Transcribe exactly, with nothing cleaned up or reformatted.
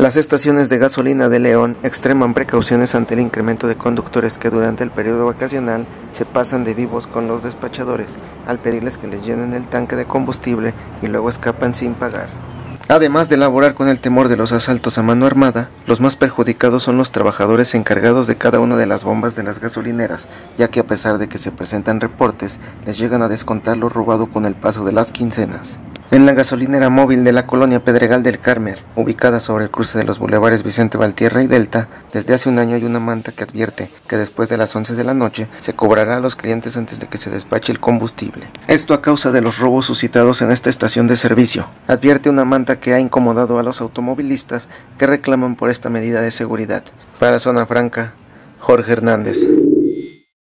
Las estaciones de gasolina de León extreman precauciones ante el incremento de conductores que durante el periodo vacacional se pasan de vivos con los despachadores al pedirles que les llenen el tanque de combustible y luego escapan sin pagar. Además de laborar con el temor de los asaltos a mano armada, los más perjudicados son los trabajadores encargados de cada una de las bombas de las gasolineras, ya que a pesar de que se presentan reportes, les llegan a descontar lo robado con el paso de las quincenas. En la gasolinera móvil de la colonia Pedregal del Carmen, ubicada sobre el cruce de los bulevares Vicente Valtierra y Delta, desde hace un año hay una manta que advierte que después de las once de la noche se cobrará a los clientes antes de que se despache el combustible. Esto a causa de los robos suscitados en esta estación de servicio. Advierte una manta que ha incomodado a los automovilistas que reclaman por esta medida de seguridad. Para Zona Franca, Jorge Hernández.